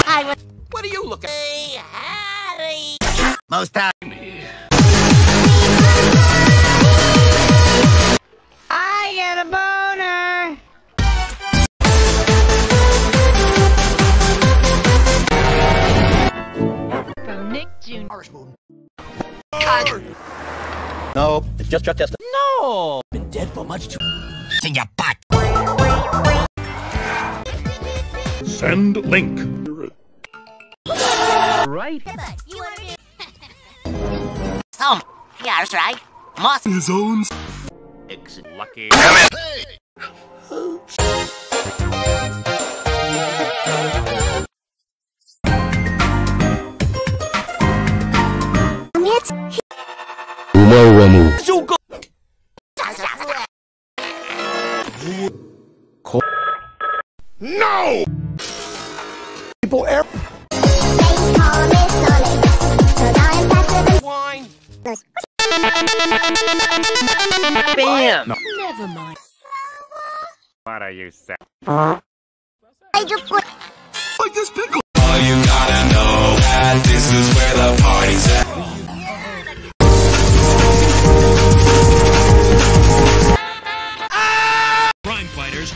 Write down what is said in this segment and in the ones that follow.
What are you looking? Hey, Harry. Most time. I get a boner. From Nick Jr. No, it's just drug testing. No. Been dead for much too. In your butt. Send link. Right. Oh, yeah, that's right. Moss. His own. Exit lucky. No! People air. Wine. Bam. No. Never mind. What are you saying? Like this pickle. All you gotta know that this is where the party's at. Crime fighters.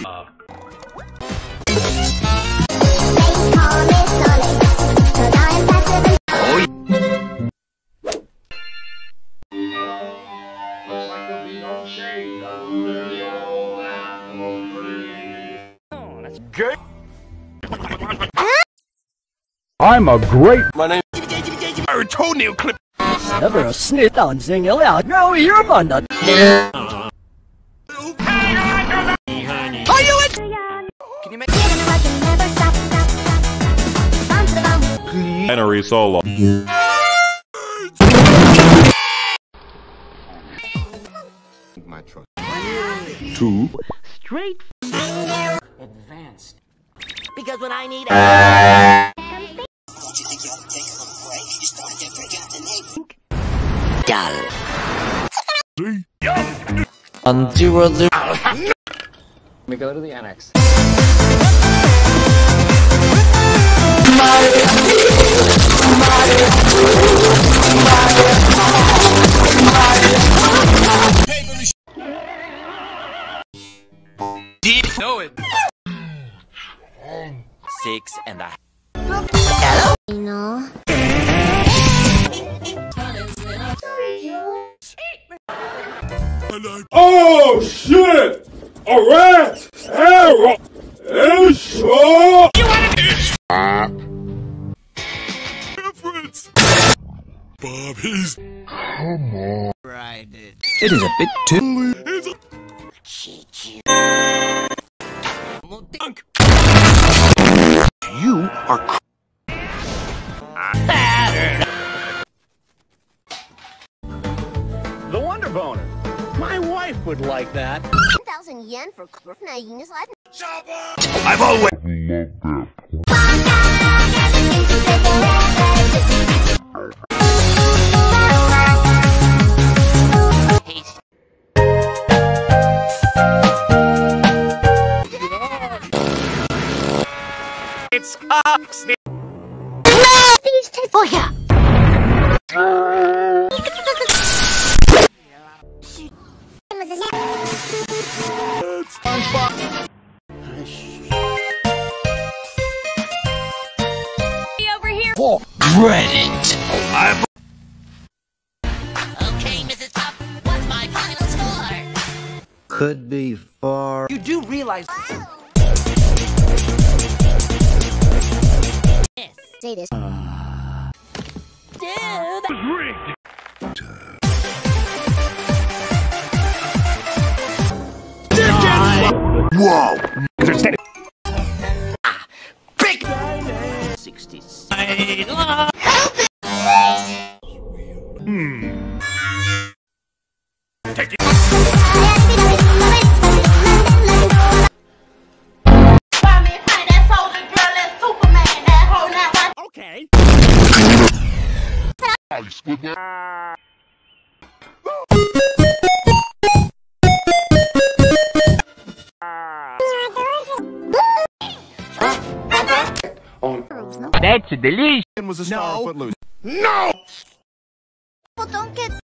Good. I'm a great. My name is toenail clip. Never a snit on sing out. No, you're on the. Are you in? Can you make Henry Solo. my truck? Two. Straight. Advanced. Because when I need Don't you think you ought to take a little break? You're starting to forget the name. Dull. We go to the annex. Deep know it. 6 and a half. You know. Oh shit! A rat! Arrow! Shot! Difference! Bobby's. Come on. Right. It is a bit too. You are. The Wonder Boner. My wife would like that. 10,000 yen for Kurfna I've always. It's oxy. Oh yeah. It's SpongeBob. Over here. Reddit. I'm. Okay, Mrs. Puff, what's my final score? Could be far. You do realize. Say this. Whoa. Big. 66. Take it. Okay. Footloose, no? That's delicious. Was a star No. of Footloose. No! People don't get